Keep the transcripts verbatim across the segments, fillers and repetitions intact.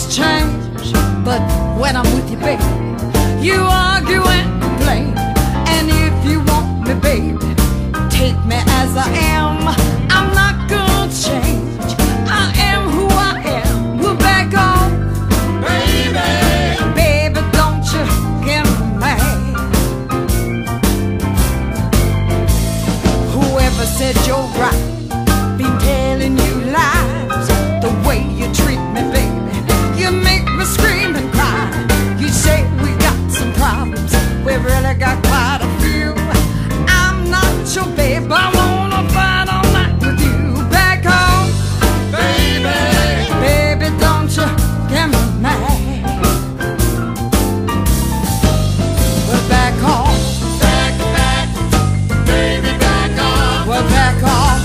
change, but when I'm with you, baby, you argue and complain. And if you want me, baby, take me as I am. I'm not gonna change. I am who I am. We're back on, baby. Baby, don't you get mad. Whoever said you're right been telling you lies. The way you treat me, baby, you make me scream and cry. You say we got some problems, we really got quite a few. I'm not your babe, I wanna fight all night with you. Back home, baby, baby, don't you get me mad. We're back home, back, back, baby, back home. We're back home.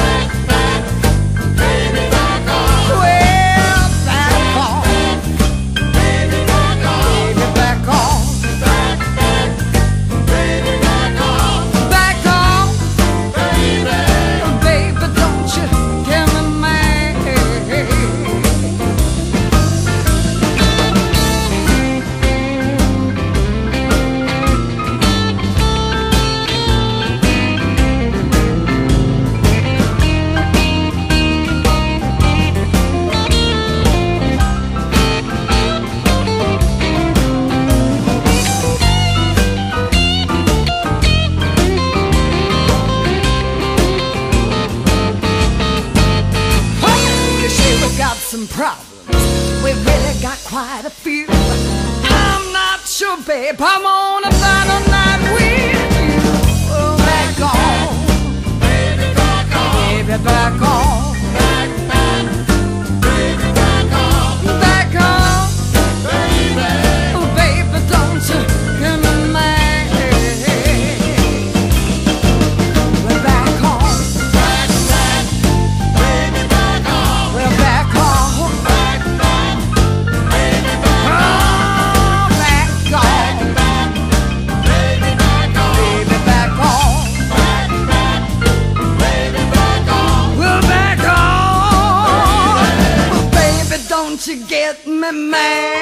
Some problems, we really got quite a few. I'm not sure, babe, I wanna fight all night with you. Oh, back on, baby, back on, baby, back on, back, back, baby, back on, back on, baby, oh, baby, don't you get me mad. We're back on, back, back, baby, back on, we're back on. Don't you get me mad?